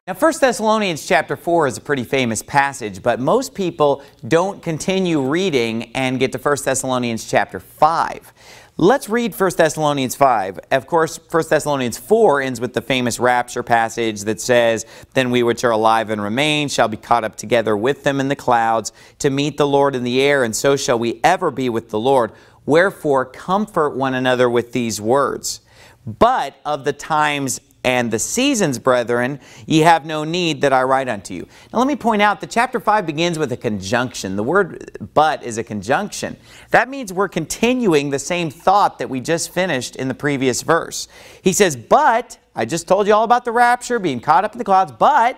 Now, 1 Thessalonians chapter 4 is a pretty famous passage, but most people don't continue reading and get to 1 Thessalonians chapter 5. Let's read 1 Thessalonians 5. Of course, 1 Thessalonians 4 ends with the famous rapture passage that says, "Then we which are alive and remain shall be caught up together with them in the clouds to meet the Lord in the air, and so shall we ever be with the Lord. Wherefore, comfort one another with these words. But of the times and the seasons, brethren, ye have no need that I write unto you." Now let me point out that chapter 5 begins with a conjunction. The word "but" is a conjunction. That means we're continuing the same thought that we just finished in the previous verse. He says, "But," I just told you all about the rapture, being caught up in the clouds, "but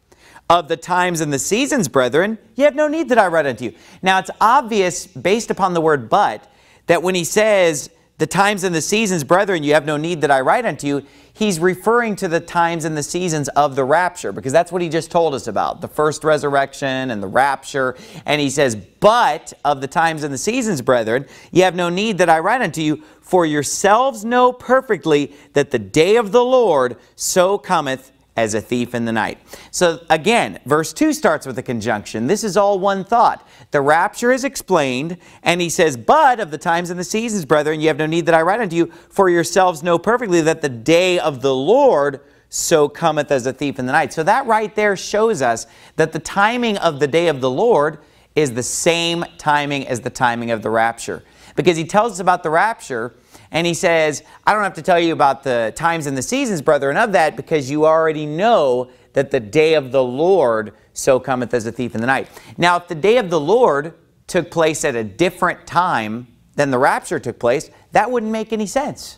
of the times and the seasons, brethren, ye have no need that I write unto you." Now it's obvious, based upon the word "but," that when he says, "the times and the seasons, brethren, you have no need that I write unto you," he's referring to the times and the seasons of the rapture, because that's what he just told us about, the first resurrection and the rapture. And he says, "But of the times and the seasons, brethren, you have no need that I write unto you, for yourselves know perfectly that the day of the Lord so cometh as a thief in the night." So again, verse 2 starts with a conjunction. This is all one thought. The rapture is explained, and he says, "But of the times and the seasons, brethren, you have no need that I write unto you, for yourselves know perfectly that the day of the Lord so cometh as a thief in the night." So that right there shows us that the timing of the day of the Lord is the same timing as the timing of the rapture. Because he tells us about the rapture, and he says, "I don't have to tell you about the times and the seasons, brethren, of that, because you already know that the day of the Lord so cometh as a thief in the night." Now, if the day of the Lord took place at a different time than the rapture took place, that wouldn't make any sense.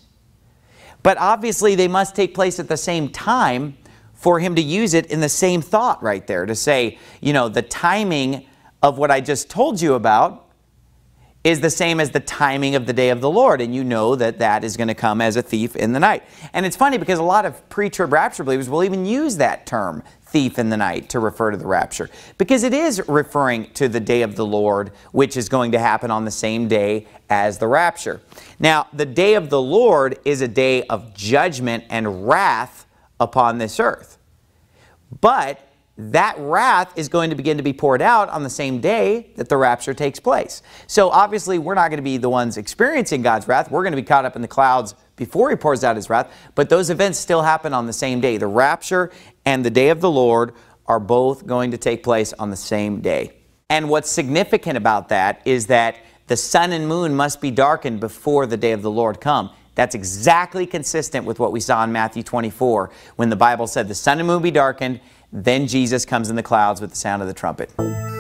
But obviously, they must take place at the same time for him to use it in the same thought right there, to say, you know, the timing of what I just told you about is the same as the timing of the day of the Lord, and you know that that is going to come as a thief in the night. And it's funny because a lot of pre-trib rapture believers will even use that term, thief in the night, to refer to the rapture, because it is referring to the day of the Lord, which is going to happen on the same day as the rapture. Now, the day of the Lord is a day of judgment and wrath upon this earth. But that wrath is going to begin to be poured out on the same day that the rapture takes place. So obviously we're not going to be the ones experiencing God's wrath. We're going to be caught up in the clouds before he pours out his wrath. But those events still happen on the same day. The rapture and the day of the Lord are both going to take place on the same day. And what's significant about that is that the sun and moon must be darkened before the day of the Lord come. That's exactly consistent with what we saw in Matthew 24, when the Bible said the sun and moon be darkened, then Jesus comes in the clouds with the sound of the trumpet.